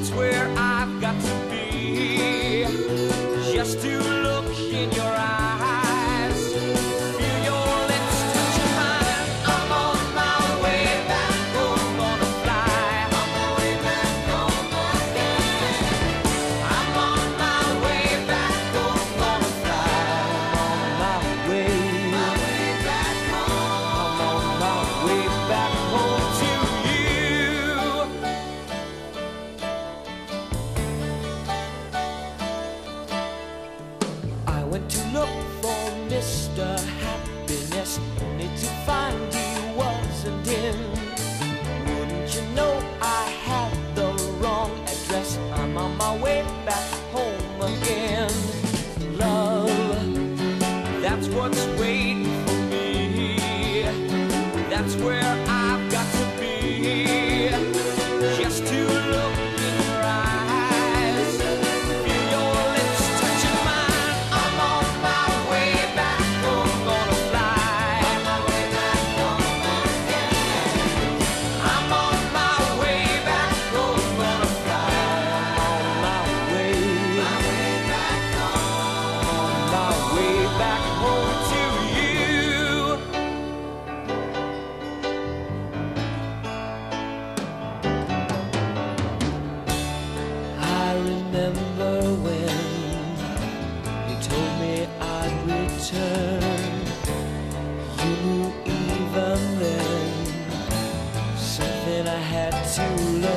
That's where I've got to be, just to look in your eyes, feel your lips touching mine. I'm on my way back home, gonna fly. On my way back home again. I'm on my way back home, gonna fly. I'm on my way back home. I'm on my way back home to you. I went to look for Mr. Happiness, only to find he wasn't in. Wouldn't you know I had the wrong address? I'm on my way back home again. Love, that's what's waiting for me. That's where I've got to be, just to look in your eyes, feel your lips touching mine. I'm on my way back home, gonna fly. On my way back home again. I'm on my way back home, gonna fly. I'm on my way back home. On my way back home to you. I remember when you told me I'd return. You knew even then something I had to learn.